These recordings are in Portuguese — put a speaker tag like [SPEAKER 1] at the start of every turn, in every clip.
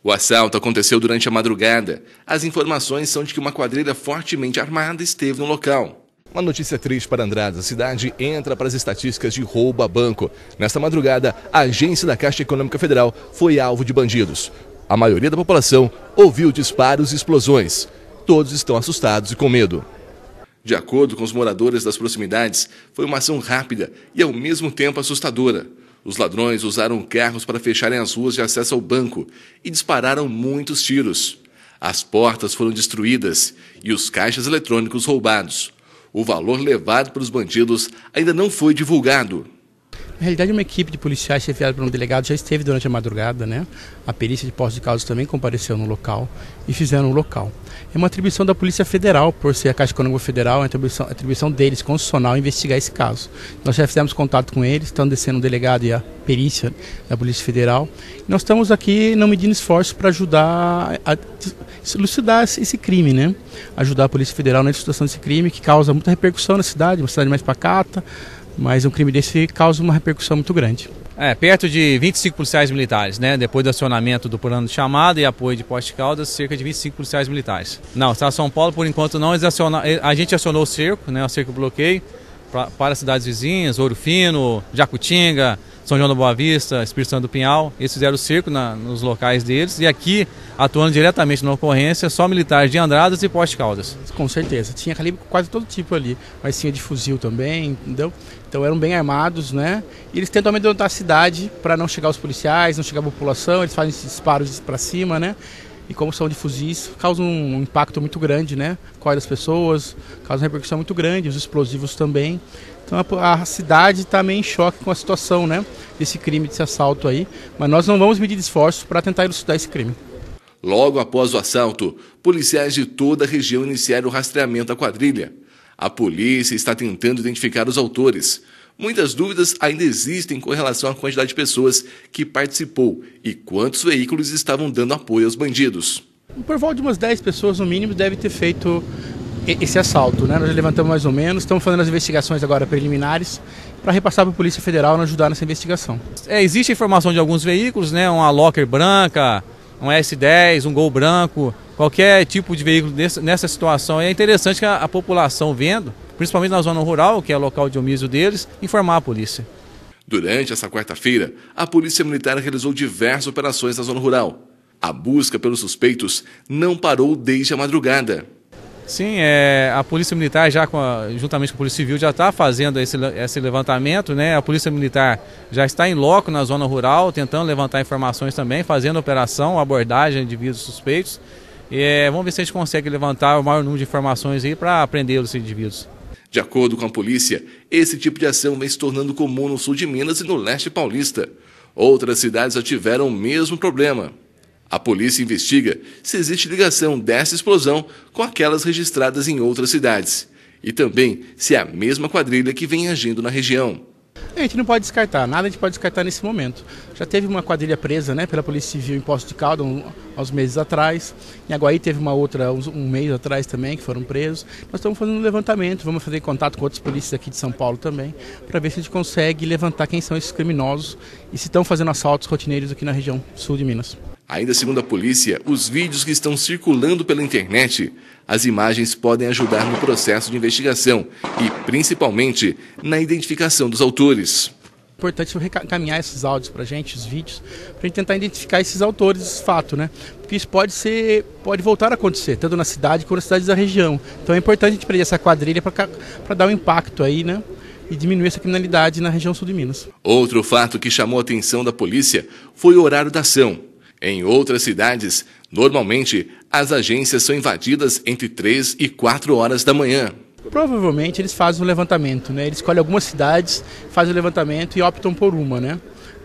[SPEAKER 1] O assalto aconteceu durante a madrugada. As informações são de que uma quadrilha fortemente armada esteve no local. Uma notícia triste para Andradas. A cidade entra para as estatísticas de roubo a banco. Nesta madrugada, a agência da Caixa Econômica Federal foi alvo de bandidos. A maioria da população ouviu disparos e explosões. Todos estão assustados e com medo. De acordo com os moradores das proximidades, foi uma ação rápida e ao mesmo tempo assustadora. Os ladrões usaram carros para fecharem as ruas de acesso ao banco e dispararam muitos tiros. As portas foram destruídas e os caixas eletrônicos roubados. O valor levado pelos bandidos ainda não foi divulgado.
[SPEAKER 2] Na realidade, uma equipe de policiais chefiada por um delegado já esteve durante a madrugada, né? A perícia de posse de causa também compareceu no local e fizeram o local. É uma atribuição da Polícia Federal, por ser a Caixa Econômica Federal, é atribuição deles, constitucional, investigar esse caso. Nós já fizemos contato com eles, estão descendo o delegado e a perícia da Polícia Federal. Nós estamos aqui não medindo esforço para ajudar a elucidar esse crime, né? Ajudar a Polícia Federal na elucidação desse crime, que causa muita repercussão na cidade, uma cidade mais pacata, mas um crime desse causa uma repercussão muito grande.
[SPEAKER 3] Perto de 25 policiais militares, né? Depois do acionamento do plano de chamada e apoio de Poste de Caldas, cerca de 25 policiais militares. Não, o Estado de São Paulo, por enquanto, não. A gente acionou o cerco, né? O cerco bloqueio para cidades vizinhas, Ouro Fino, Jacutinga, São João da Boa Vista, Espírito Santo do Pinhal. Eles fizeram o cerco nos locais deles e aqui, atuando diretamente na ocorrência, só militares de Andradas e Poste de Caldas.
[SPEAKER 2] Com certeza, tinha calibre quase todo tipo ali, mas tinha de fuzil também, entendeu? Então eram bem armados, né? E eles tentam amedrontar a cidade para não chegar os policiais, não chegar a população, eles fazem esses disparos para cima, né? E como são de fuzis, causam um impacto muito grande, né? Corre das pessoas, causa uma repercussão muito grande, os explosivos também. Então a cidade está meio em choque com a situação, né? Desse crime, desse assalto aí. Mas nós não vamos medir esforços para tentar elucidar esse crime.
[SPEAKER 1] Logo após o assalto, policiais de toda a região iniciaram o rastreamento da quadrilha. A polícia está tentando identificar os autores. Muitas dúvidas ainda existem com relação à quantidade de pessoas que participou e quantos veículos estavam dando apoio aos bandidos.
[SPEAKER 2] Por volta de umas 10 pessoas, no mínimo, deve ter feito esse assalto, né? Nós já levantamos mais ou menos, estamos fazendo as investigações agora preliminares para repassar para a Polícia Federal nos ajudar nessa investigação.
[SPEAKER 3] Existe informação de alguns veículos, né? Uma Locker branca, um S10, um Gol branco, qualquer tipo de veículo nessa situação. É interessante que a população vendo, principalmente na zona rural, que é o local de omísio deles, informar a polícia.
[SPEAKER 1] Durante essa quarta-feira, a Polícia Militar realizou diversas operações na zona rural. A busca pelos suspeitos não parou desde a madrugada.
[SPEAKER 3] Sim, a Polícia Militar, juntamente com a Polícia Civil, já está fazendo esse levantamento, né? A Polícia Militar já está em loco na zona rural, tentando levantar informações também, fazendo operação, abordagem de indivíduos suspeitos. Vamos ver se a gente consegue levantar o maior número de informações aí para prender os indivíduos.
[SPEAKER 1] De acordo com a polícia, esse tipo de ação vem se tornando comum no sul de Minas e no leste paulista. Outras cidades já tiveram o mesmo problema. A polícia investiga se existe ligação dessa explosão com aquelas registradas em outras cidades. E também se é a mesma quadrilha que vem agindo na região.
[SPEAKER 2] A gente não pode descartar, nada a gente pode descartar nesse momento. Já teve uma quadrilha presa, né, pela Polícia Civil em Poços de Caldas, uns meses atrás. Em Aguaí teve uma outra, um mês atrás também, que foram presos. Nós estamos fazendo um levantamento, vamos fazer contato com outras polícias aqui de São Paulo também, para ver se a gente consegue levantar quem são esses criminosos e se estão fazendo assaltos rotineiros aqui na região sul de Minas.
[SPEAKER 1] Ainda segundo a polícia, os vídeos que estão circulando pela internet, as imagens podem ajudar no processo de investigação e, principalmente, na identificação dos autores.
[SPEAKER 2] É importante encaminhar esses áudios para a gente, os vídeos, para a gente tentar identificar esses autores desse fato, né? Porque isso pode voltar a acontecer, tanto na cidade quanto nas cidades da região. Então é importante a gente prender essa quadrilha para dar um impacto aí, né? E diminuir essa criminalidade na região sul de Minas.
[SPEAKER 1] Outro fato que chamou a atenção da polícia foi o horário da ação. Em outras cidades, normalmente, as agências são invadidas entre 3 e 4 horas da manhã.
[SPEAKER 2] Provavelmente eles fazem um levantamento, né? Eles escolhem algumas cidades, fazem o levantamento e optam por uma, né?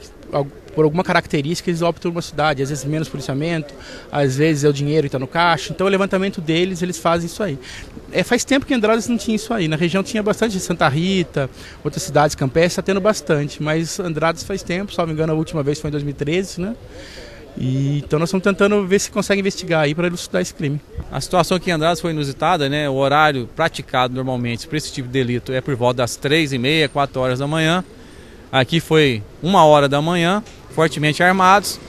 [SPEAKER 2] Por alguma característica eles optam por uma cidade, às vezes menos policiamento, às vezes é o dinheiro que está no caixa. Então o levantamento deles, eles fazem isso aí. Faz tempo que Andradas não tinha isso aí. Na região tinha bastante, Santa Rita, outras cidades campestres, está tendo bastante. Mas Andradas faz tempo, se não me engano a última vez foi em 2013, né? Então nós estamos tentando ver se consegue investigar aí para elucidar esse crime.
[SPEAKER 3] A situação aqui em Andradas foi inusitada, né? O horário praticado normalmente para esse tipo de delito é por volta das 3h30, 4 horas da manhã. Aqui foi 1 hora da manhã, fortemente armados,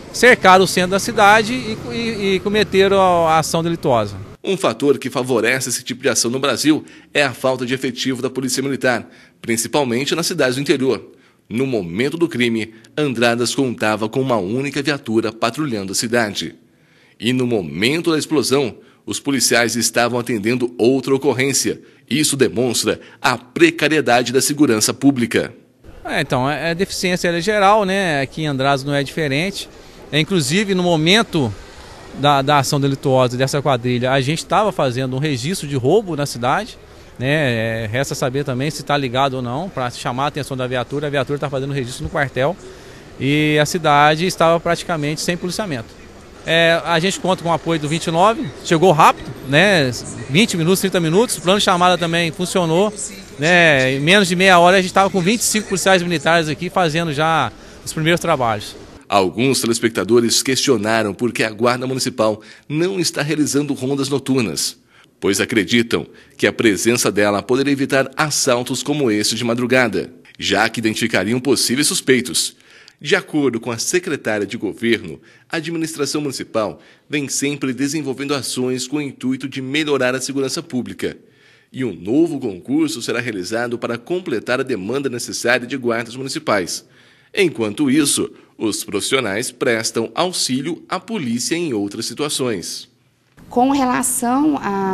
[SPEAKER 3] cercaram o centro da cidade e cometeram a ação delituosa.
[SPEAKER 1] Um fator que favorece esse tipo de ação no Brasil é a falta de efetivo da Polícia Militar, principalmente nas cidades do interior. No momento do crime, Andradas contava com uma única viatura patrulhando a cidade. E no momento da explosão, os policiais estavam atendendo outra ocorrência. Isso demonstra a precariedade da segurança pública.
[SPEAKER 3] Então, é deficiência geral, né? Aqui em Andradas não é diferente. Inclusive, no momento da ação delituosa dessa quadrilha, a gente estava fazendo um registro de roubo na cidade, né? Resta saber também se está ligado ou não, para chamar a atenção da viatura. A viatura está fazendo registro no quartel e a cidade estava praticamente sem policiamento. A gente conta com o apoio do 29, chegou rápido, né? 20 minutos, 30 minutos, o plano de chamada também funcionou, né? Em menos de meia hora a gente estava com 25 policiais militares aqui fazendo já os primeiros trabalhos.
[SPEAKER 1] Alguns telespectadores questionaram por que a Guarda Municipal não está realizando rondas noturnas, pois acreditam que a presença dela poderia evitar assaltos como esse de madrugada, já que identificariam possíveis suspeitos. De acordo com a secretária de Governo, a administração municipal vem sempre desenvolvendo ações com o intuito de melhorar a segurança pública. E um novo concurso será realizado para completar a demanda necessária de guardas municipais. Enquanto isso, os profissionais prestam auxílio à polícia em outras situações.
[SPEAKER 4] Com relação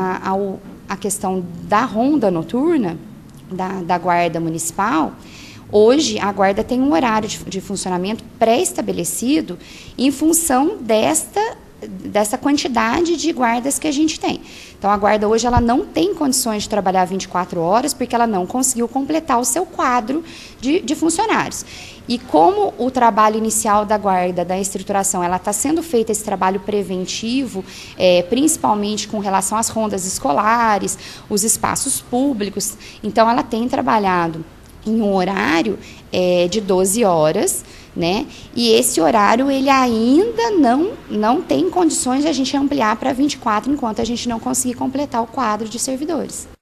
[SPEAKER 4] à questão da ronda noturna da Guarda Municipal, hoje a Guarda tem um horário de funcionamento pré-estabelecido em função dessa quantidade de guardas que a gente tem. Então a Guarda hoje ela não tem condições de trabalhar 24 horas porque ela não conseguiu completar o seu quadro de funcionários. E como o trabalho inicial da Guarda, da estruturação, ela está sendo feito esse trabalho preventivo, principalmente com relação às rondas escolares, os espaços públicos, então ela tem trabalhado em um horário de 12 horas, né? E esse horário ele ainda não tem condições de a gente ampliar para 24 enquanto a gente não conseguir completar o quadro de servidores.